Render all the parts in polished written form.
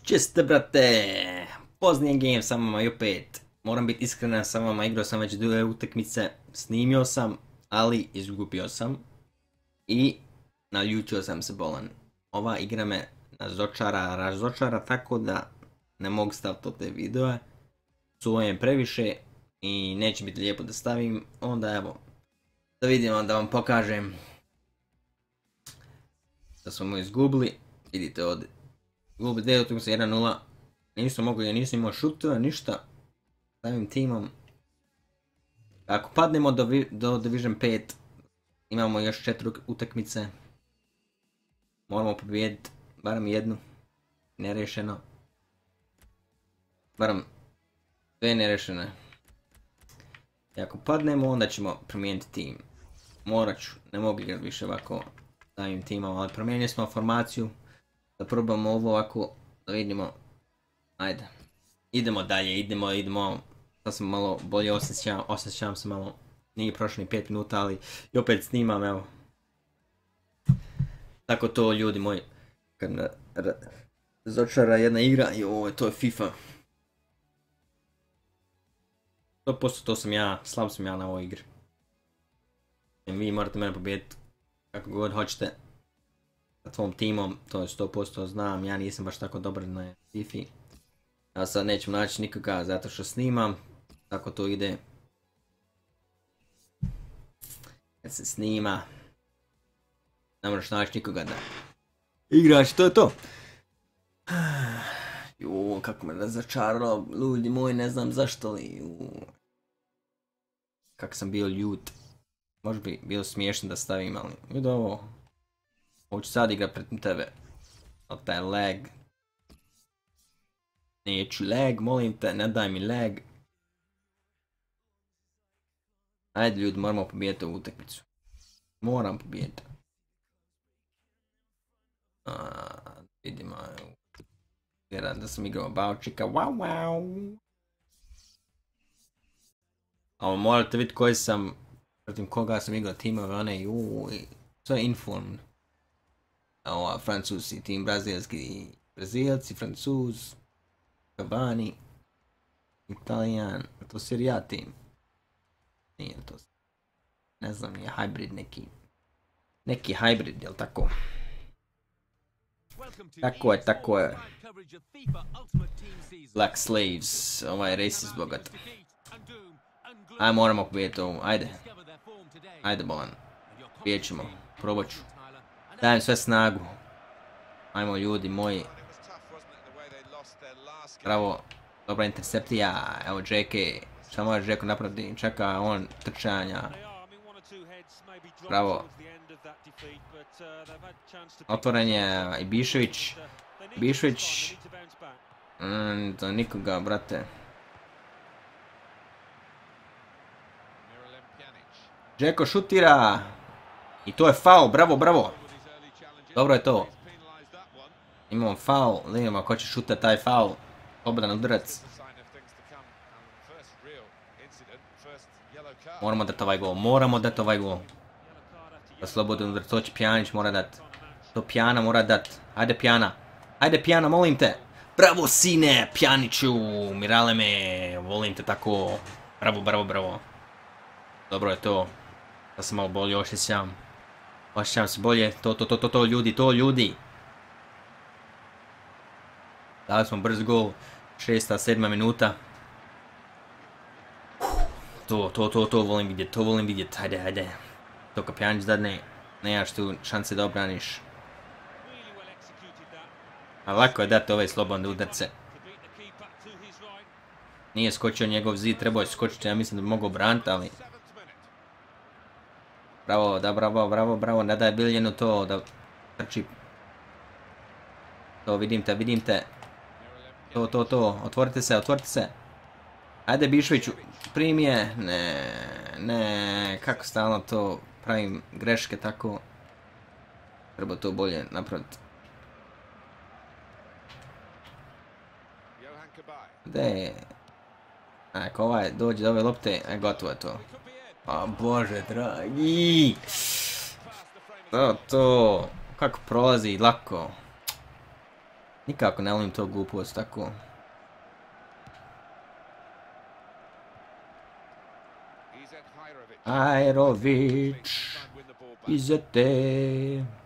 Česte brate, poznajem game sa vama i opet, moram biti iskren sa vama, igrao sam već dvije utakmice, snimio sam, ali izgubio sam i naljutio sam se bolan. Ova igra me razočara tako da ne mogu staviti te videoe, suvojem previše i neće biti lijepo da stavim, onda evo, da vidimo, da vam pokažem da smo mu izgubili, vidite ovdje. Gubili deo, tu se 1-0, nisam mogao, ja nisam imao šutova, ništa, samim timom. Ako padnemo do Division 5, imamo još 4 utakmice, moramo pobijediti, barem jednu, nerešeno, barem dve nerešene. I ako padnemo, onda ćemo promijeniti tim. Morat ću, ne mogu igrati više ovako samim timom, ali promijenili smo formaciju. Da probamo ovo ovako, da vidimo, ajde, idemo dalje, idemo, sad sam malo bolje osjećam se malo, nije prošlo ni 5 minuta, ali i opet snimam, evo. Tako to, ljudi moji, kad me razočara jedna igra, joj, to je FIFA. 100% to sam ja, slab sam ja na ovoj igri. I vi morate mene pobijediti kako god hoćete. Sa tvom timom, to je 100% znam, ja nisam baš tako dobar na FIFA. Ja sad neću naći nikoga zato što snimam, tako to ide. Kad se snima, ne možeš naći nikoga da igraš, to je to. Juuu, kako me razočaralo, ljudi moji, ne znam zašto li, kako sam bio ljut. Možda bi bilo smiješno da stavim, ali vidi ovo. Hoću sad igrat pred tebe. Ali taj lag. Neću lag, molim te, ne daj mi lag. Ajde ljudi, moramo pobijediti ovu utakmicu. Moram pobijediti. Vidimo. Vjerujem da sam igrao Baučika. Wow. Ali morate vidjeti koji sam, protiv koga sam igrao timove, one sve inform. Ova francuski tim, brazilski, Brazilci, Francuz, Cavani, Italijan, to Serie A tim. Nije to, ne znam, nije hybrid neki hybrid, jel tako? Tako je. Black Slaves, ovaj racist bogat. Ajde, moramo pobijediti ovu, ajde bolan, pobijedit ćemo, probat ću. Dajem sve snagu. Ajmo ljudi moji. Bravo. Dobra intercepcija. Evo JK. Šta može JK napraviti? Čeka on trčanja. Bravo. Otvoren je Ibišević. To nikoga, brate. JK šutira. I to je faul. Bravo. Dobro je to. Imamo faul, da vidimo ko će šutati taj faul. Slobodan udarac. Moramo dati ovaj gol, Da slobodan udarac, to će Pjanić mora dat. To Pjana mora dat. Ajde Pjana, molim te. Bravo sine, Pjaniću, Miraleme, volim te tako. Bravo. Dobro je to. Da sam malo bolje osjećam. Osjećam se bolje, to ljudi. Dali smo brz gol, 6. 7. minuta. To volim vidjet, ajde. To kad Pjanić dadne, nemaš tu šanse da obraniš. A lako je dati ove slobodne udarce. Nije skočio njegov zid, trebao je skočiti, ja mislim da bi mogao braniti, ali... Bravo, ne daj Biljenu to da trči. To vidim te. To, otvorite se. Ajde Bišoviću, primi je. Ne, kako stalno to pravim greške tako. Treba to bolje napraviti. Gdje? Ako ovaj dođe do ove lopte, gotovo je to. A bože dragi. To. Kako prolazi lako. Nikako ne volim to glupost, tako. Hajrović. Izete.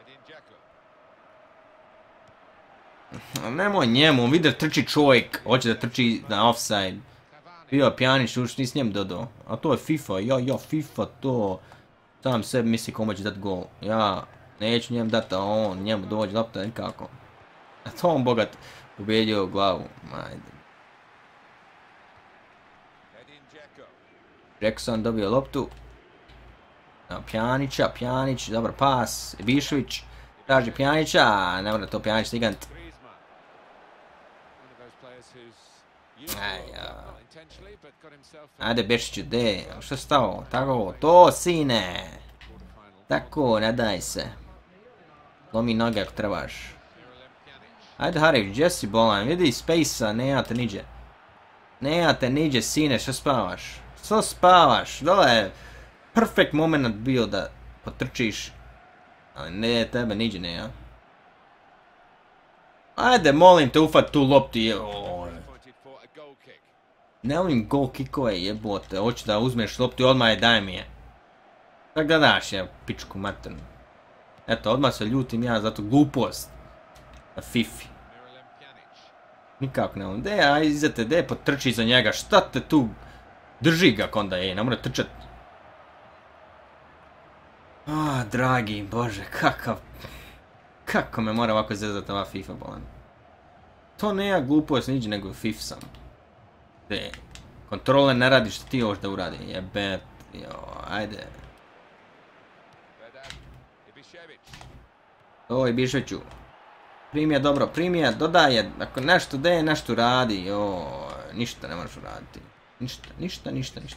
Nemoj njemu, vidi da trči čovjek. Hoće da trči na offside. Bio Pjanić, už nis njem dodao. A to je FIFA, ja FIFA to. Sam sebi misli kome će dat gol. Ja neću njem dat, a on njemu dođe lopta nikako. A to on bogat ubijedio glavu. Ajde. Jackson dobio loptu. Pjanića, Pjanić, dobar pas. Ibišević traži Pjanića, ne mora to Pjanić stigant. Ajde Bešiću, de, što je stao? Tako, to sine! Tako, ne daj se. Lomi noge ako trebaš. Ajde Harić, gdje si bolan? Vidi Space-a, nema te niđe. Nema te niđe sine, što spavaš? Što spavaš? Dole je perfect moment bio da potrčiš. Ali ne, tebe niđe nema. Ajde, molim te, ufat tu loptu, ne volim goal kickove, jebote. Hoću da uzmeš loptu i odmah je daj mi je. Da gledaš je, pičku maternu. Eto, odmah se ljutim ja za tu glupost. Na Fifi. Nikako ne volim. Aj izete, potrči za njega. Šta te tu drži ga onda je, ne mora trčat. Dragi bože, kako me mora ovako zezati ova FIFA bolan. To nema glupost niđe nego FIFA sam. Kontrole ne radi što ti hoš da uradi, jebet, ajde. O, Ibiševiću. Primije dobro, primije, dodaje, ako nešto deje, nešto radi, ništa ne moraš uraditi. Ništa.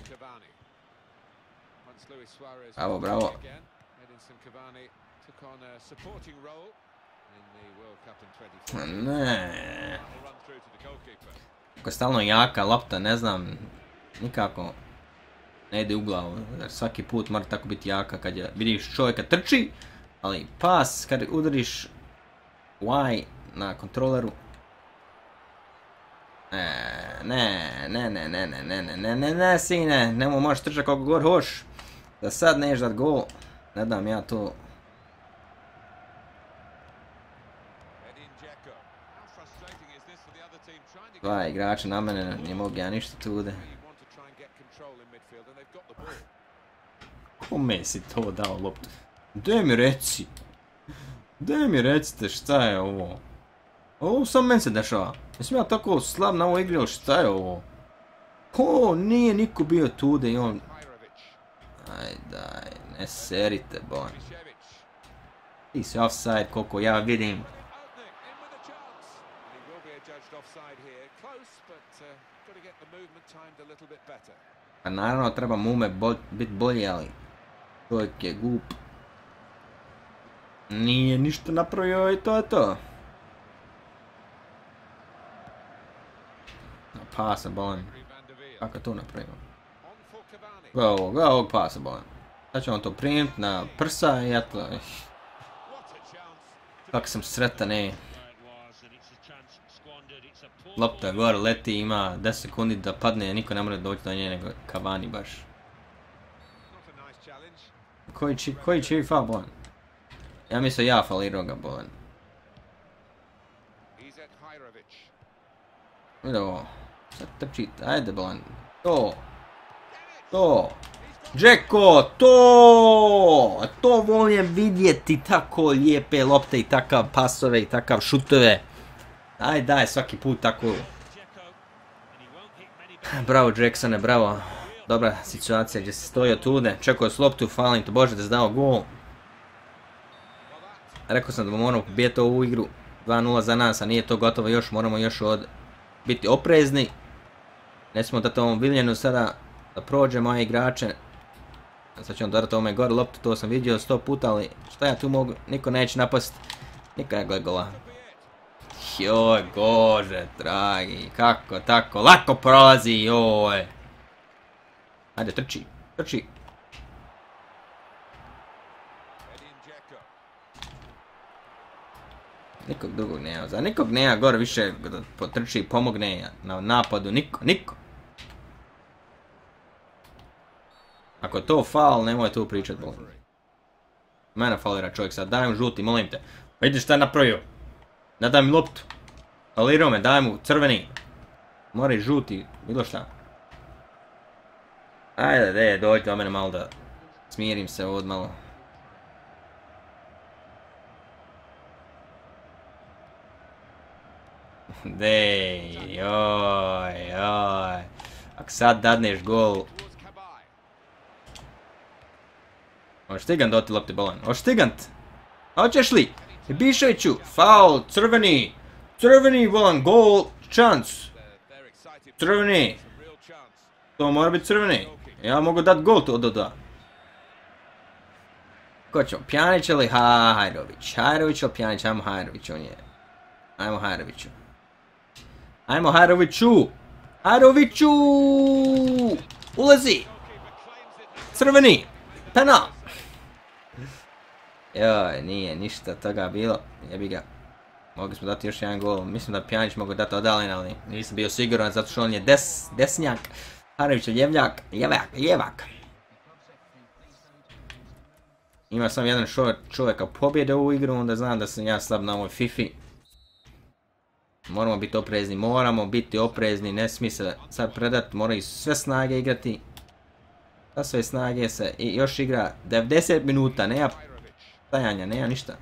Bravo, bravo. Ne. Ako je stalno jaka lopta, ne znam, nikako ne ide u glavu, jer svaki put mora tako biti jaka kad vidiš čovjeka trči, ali pas kad udariš Y na kontroleru, ne sine, nemo možeš trčati koliko god hoš, da sad neš dat gol, ne dam ja to. Dva igrača na mene, ne mogu ja ništa tude. Kome si to dao loptu? Daj mi reci. Daj mi recite šta je ovo. Ovo sam meni se dešava. Jesam ja tako slab na ovo igri, šta je ovo? Nije niko bio tude i on... Aj daj, ne serite bon. Ti si offside koliko ja vidim. Pa naravno treba Mume biti bolji, ali čovjek je glup. Nije ništa napravio i to je to. Pasa bolan. Kako je to napravio? Ga ovog pasa bolan. Sad ću on to primit na prsa i eto. Kako sam sretan, Lopta gore leti, ima 10 sekundi da padne, niko ne mora doći do nje nego Cavani baš. Koji će faul bolan? Ja mislim ja falirao ga bolan. Vidi ovo. Sad trči, ajde bolan. To. Džeko, to volim vidjeti, tako lijepe lopte i takav pasove i takav šutove. Daj, svaki put tako. Bravo Jacksone, bravo. Dobra situacija gdje se stojio tude, čekao s loptu, falim to bože da se dao gol. Rekao sam da moramo pobijeti ovu igru, 2-0 za nas, a nije to gotovo još, moramo još biti oprezni. Ne smemo dati ovom Viljenu sada da prođe moje igrače. Sad ću vam dodati ovome gore loptu, to sam vidio 100 puta, ali šta ja tu mogu, niko neće napast, niko ne gleda gola. Joj, Bože, dragi, kako tako, lako prolazi, joj. Ajde, trči. Nikog drugog nema. Za nikog nema gore više da potrči i pomogne na napadu. Niko. Ako je to faul, nemoj tu pričat, bolim. Mene faulira čovjek sad, daj mu žuti, molim te. Vidiš šta je napravio? Ne daj mi loptu. Faulirao me, daj mu crveni. Mora i žuti, bilo šta. Ajde, dođi do mene malo da smirim se ovdje malo. Joj. Ako sad dadneš gol... Hoćeš Stigant doti lopti bolan? Hoćeš Stigant? Hoćeš li? Ibiševiću, faul, crveni bolan, gol, čans. Crveni. To mora biti crveni. Ja mogu dat gol to da. Ko ćemo? Pjanić ili Hajrović? Hajrović ili Pjanić? Ajmo Hajrović, on je. Ajmo Hajroviću. Hajroviću! Ulazi! Crveni! Penal! Joj, nije ništa toga bilo. Jebi ga. Mogli smo dati još jedan gol. Mislim da Pjanić mogu dati odalen, ali nisam bio siguran zato što on je desnjak. Hajrović je ljevak. Ima sam jedan čovjeka pobjede u ovu igru, onda znam da sam ja slab na ovoj Fifi. Moramo biti oprezni, ne smije se sad predat, moraju sve snage igrati. Sa sve snage se i još igra 90 minuta, nema stajanja, nema ništa.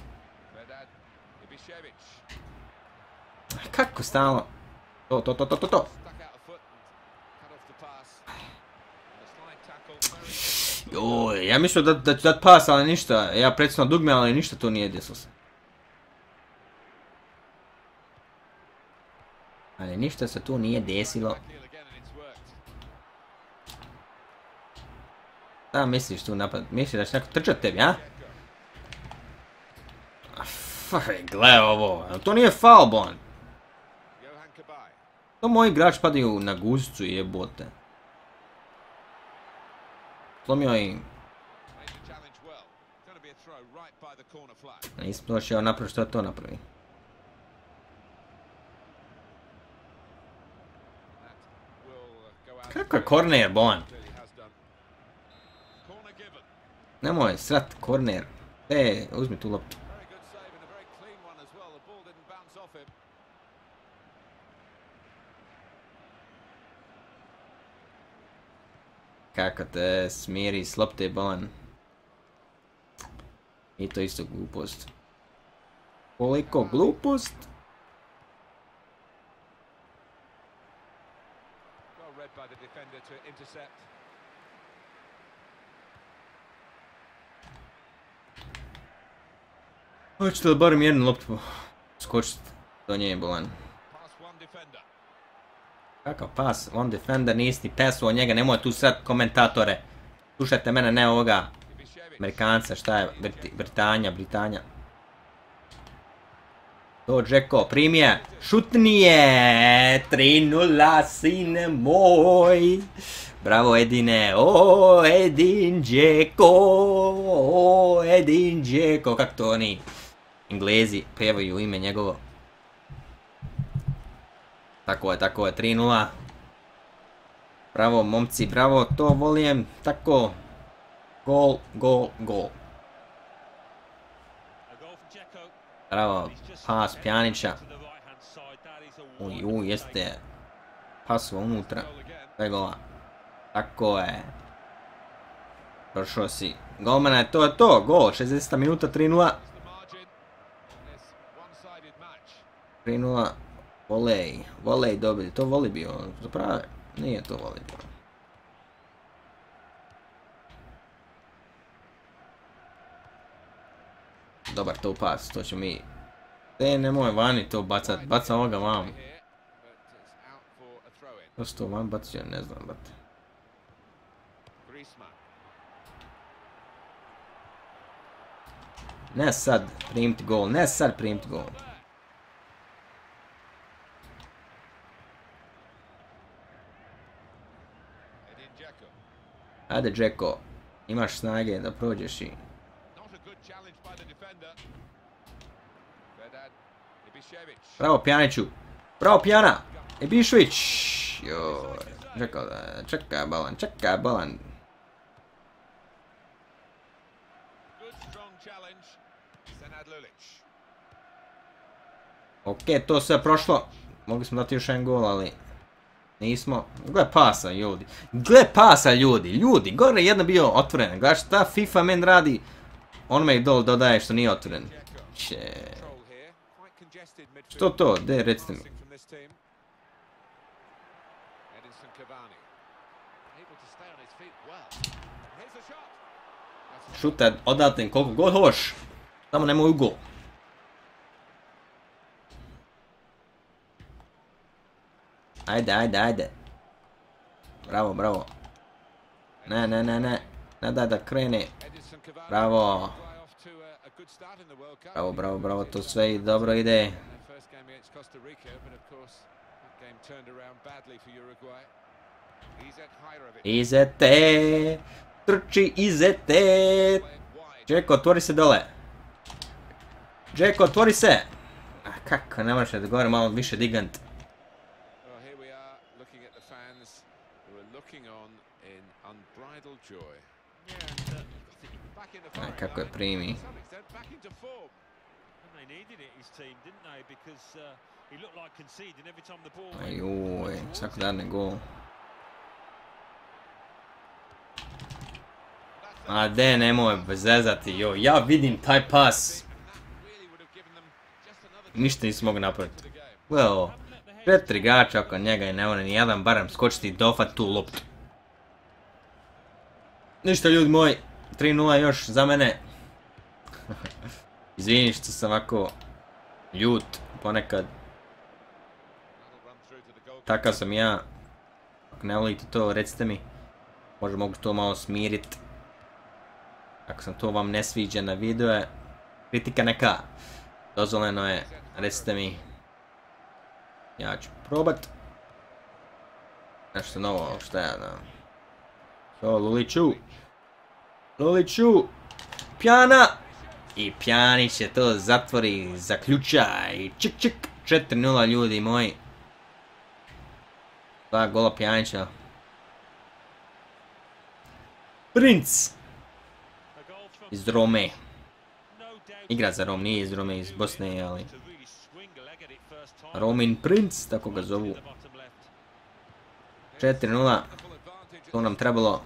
Kako stalno? To. Joj, ja mislio da ću dat pas, ali ništa. Ja predsjedno dugme, ali ništa to nije desilo se. Ali ništa se tu nije desilo. Šta misliš tu napad? Misliš da će neko trčat tebi, a? Gle ovo, to nije faul, bon. To moji igrači padaju na guzicu i jebote. Slomio im. Nisam došao napraviti što to napravi. Kako je korner, bon? Nemoj srat korner. Uzmi tu loptu. Kako te smiri s lopte, bon. I to isto glupost. Koliko glupost? Hoćete li barem jednu loptu skočiti do nje, bolan? Kakav pas, one defender, nisi ni pesuo njega, nemoj tu sad komentatore. Slušajte mene, ne ovoga Amerikanca, šta je, Britanja. To Džeko, primje, šutnije, 3-0, sine moj. Bravo Edine, Edin Džeko, kak to oni Englezi pevaju ime njegovo. Tako je, 3-0. Bravo momci, bravo, to volim, tako. Gol. Bravo, pas Pjanića. Jeste. Pasova unutra. Gola. Tako je. Prošao si. Golmana je to, gol, 60 minuta, 3-0. 3-0. Volej dobili, to voli bio, zapravo, nije to voli bio. Dobar to pas, to ću mi... nemoj vani to bacat, baca ovoga vam. To što vam bacio, ne znam, brate. Ne sad primiti gol. Ajde Džeko, imaš snage da prođeš i... Bravo Pjaniću. Bravo Pjana. Ibišević. Joj. Čekaj balan. Ok, to sve prošlo. Mogli smo dati još jedan gol, ali nismo. Gle pasa ljudi. Ljudi, gore je jedna bio otvoren. Gledaj šta FIFA men radi. On me i dol dodaje što nije otvoren. Što to? De, recite mi. Šuta odaten koliko god hoš. Samo nemoj u gol. Ajde. Bravo. Ne. Ne daj da krene. Bravo, to sve i dobro ide. Izete, trči Izete. Džeko, otvori se dole. Džeko, otvori se. Kako, ne možeš da gore malo više digant. Kako je primi. Ajuj, svako dadne gol. A de, nemoj zezati, joj, ja vidim taj pas. Ništa nisam mogu napraviti. Gledaj ovo, 4 igrača oko njega i ne može ni jedan barem skočiti i dofat tu loptu. Ništa ljudi moji, 3:0 još za mene. Izvini što sam ovako ljut ponekad. Takav sam ja. Ako ne volite to, recite mi. Možda mogu to malo smirit. Ako sam to vam ne sviđa na videu, kritika neka. Dozvoljeno je, recite mi. Ja ću probat. Nešto novo, šta ja da. To, Luliću. Pjana. I Pjanić je to zatvori, zaključa i čik. 4:0 ljudi moji. 2 gola Pjanića. Princ. Iz Rome. Igra za Rom, nije iz Rome, iz Bosne, ali... Romin Princ, tako ga zovu. 4:0. To nam trebalo.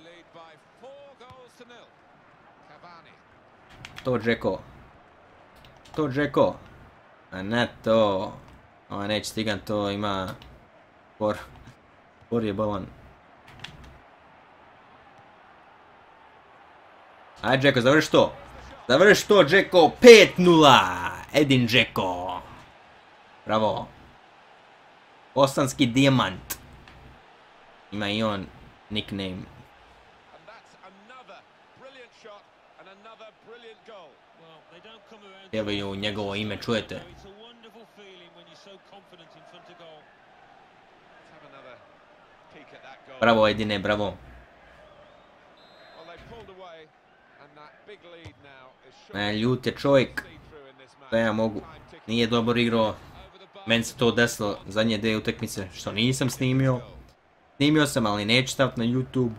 To Džeko. A ne to. Ovo neće stigan, to ima... Por je balan. Ajde Džeko, završi to. Džeko, 5:0. Edin Džeko. Bravo. Bosanski dijamant. Ima i on nickname. Evo i u njegovo ime, čujete? Bravo Edine, bravo. Ljut je čovjek. Da ja mogu. Nije dobro igrao. Meni se to desilo zadnje 2 utakmice što nisam snimio. Snimio sam, ali neću staviti na YouTube.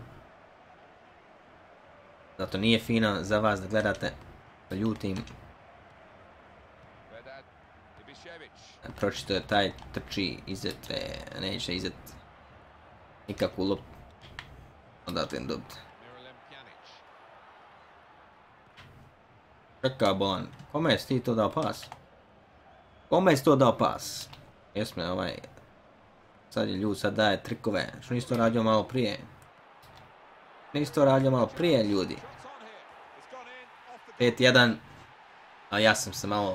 Zato nije fino za vas da gledate. Da ljutim. Pročito je taj trči Izete. Neće Izet. Nikakvu lop. Odatim dobiti. Čekaj bolan. Kome jesi ti to dao pas? Jesme ovaj... Sad je ljud, sad daje trikove. Što nisi to radio malo prije? Ljudi. 5:1. A ja sam se malo...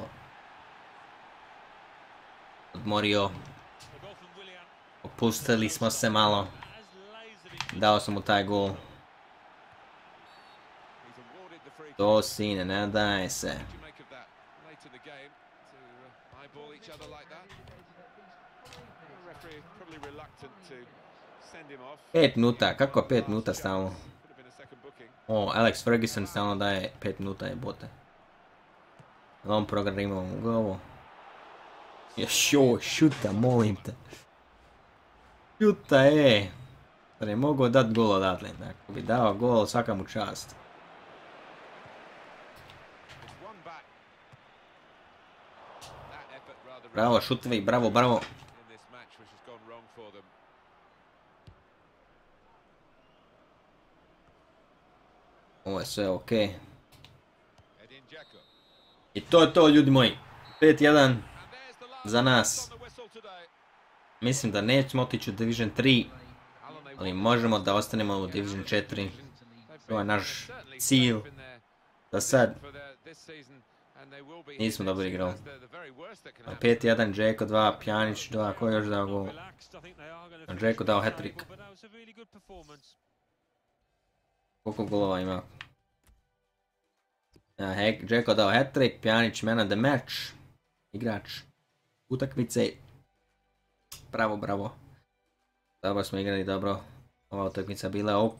odmorio. Opustili smo se malo. Dao sam mu taj gol. To sine, ne daje se. 5 minuta, kako 5 minuta stalno? O, Alex Ferguson stalno daje 5 minuta je bote. On programima u glavu. Joj, šuta, molim te. Šuta, da je mogao dat gol odatle. Ako bi dao gol, svaka mu čast. Bravo, šutevi, bravo, bravo. Ovo je sve okej. I to je to, ljudi moji. 5-1 za nas. Mislim da nećemo otići u Division 3, ali možemo da ostanemo u Division 4. To je naš cilj. Za sad nismo dobro igrali. 5-1, Džeko 2, Pjanić 2, ko je još dao gol? Džeko dao hat-trick. Koliko golova ima? Džeko dao hat-trick, Pjanić man of the match. Igrač utakmice. Bravo, bravo. Dobro smo igrali, dobro. Ova utakmica bila ok.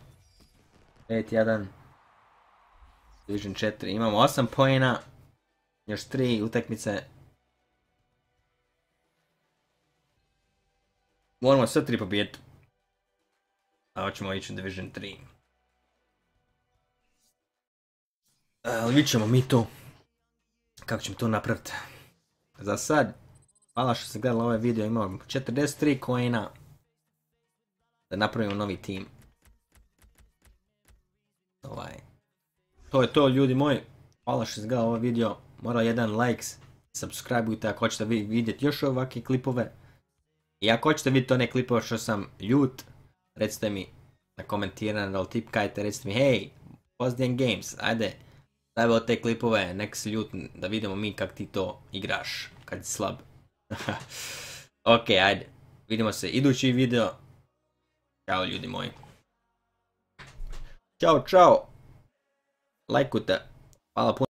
5-1. Division 4. Imamo 8 poena. Još 3 utakmice. Moramo sve 3 pobijeti. A hoćemo ići u Division 3. Ali vidit ćemo mi to. Kako ćemo to napraviti. Za sad. Hvala što ste gledali ovaj video. Imamo 43 coina. Da napravimo novi tim. To je to, ljudi moji. Hvala što ste gledali ovaj video. Mora jedan like. Subscribeujte ako hoćete vidjeti još ovakve klipove. I ako hoćete vidjeti one klipove što sam ljut, recite mi na komentiranje, da li tipkajte, recite mi hej, Pozdijan Games, ajde, daj od te klipove, nek se ljut da vidimo mi kak ti to igraš, kad si slab. Ok, ajde, vidimo se idući video. Ćao, ljudi moji. Ćao, čao. Lajkujte. Hvala puno.